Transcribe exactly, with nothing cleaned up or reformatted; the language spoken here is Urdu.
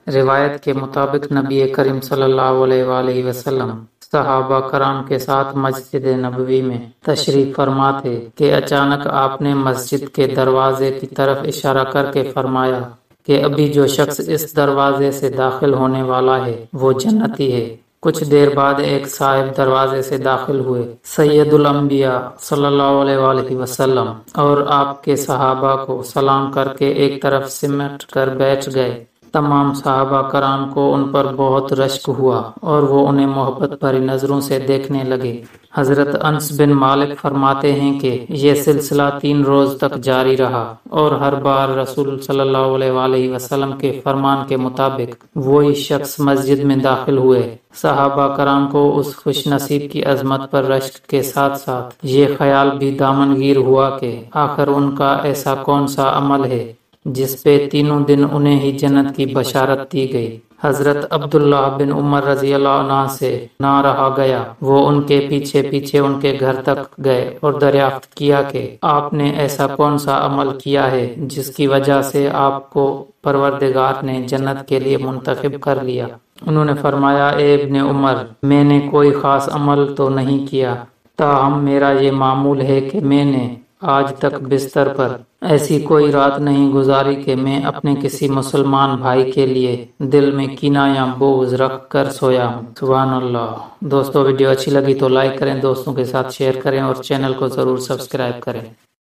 روایت کے مطابق نبی کریم صلی اللہ علیہ وآلہ وسلم صحابہ کرام کے ساتھ مسجد نبوی میں تشریف فرما تھے کہ اچانک آپ نے مسجد کے دروازے کی طرف اشارہ کر کے فرمایا کہ ابھی جو شخص اس دروازے سے داخل ہونے والا ہے وہ جنتی ہے۔ کچھ دیر بعد ایک صاحب دروازے سے داخل ہوئے، سید الانبیاء صلی اللہ علیہ وآلہ وسلم، اور آپ کے صحابہ کو سلام کر کے ایک طرف سمٹ کر بیٹھ گئے۔ تمام صحابہ کرام کو ان پر بہت رشک ہوا اور وہ انہیں محبت بھری نظروں سے دیکھنے لگے۔ حضرت انس بن مالک فرماتے ہیں کہ یہ سلسلہ تین روز تک جاری رہا اور ہر بار رسول صلی اللہ علیہ وآلہ وسلم کے فرمان کے مطابق وہی شخص مسجد میں داخل ہوئے۔ صحابہ کرام کو اس خوش نصیب کی عظمت پر رشک کے ساتھ ساتھ یہ خیال بھی دامنگیر ہوا کہ آخر ان کا ایسا کون سا عمل ہے جس پہ تینوں دن انہیں ہی جنت کی بشارت دی گئی۔ حضرت عبداللہ بن عمر رضی اللہ عنہ سے نہ رہا گیا، وہ ان کے پیچھے پیچھے ان کے گھر تک گئے اور دریافت کیا کہ آپ نے ایسا کون سا عمل کیا ہے جس کی وجہ سے آپ کو پروردگار نے جنت کے لیے منتخب کر لیا۔ انہوں نے فرمایا، اے ابن عمر، میں نے کوئی خاص عمل تو نہیں کیا، تاہم میرا یہ معمول ہے کہ میں نے آج تک بستر پر ایسی کوئی رات نہیں گزاری کہ میں اپنے کسی مسلمان بھائی کے لیے دل میں کینہ یا بغض رکھ کر سویا ہوں۔ سبحان اللہ۔ دوستو، ویڈیو اچھی لگی تو لائک کریں، دوستوں کے ساتھ شیئر کریں اور چینل کو ضرور سبسکرائب کریں۔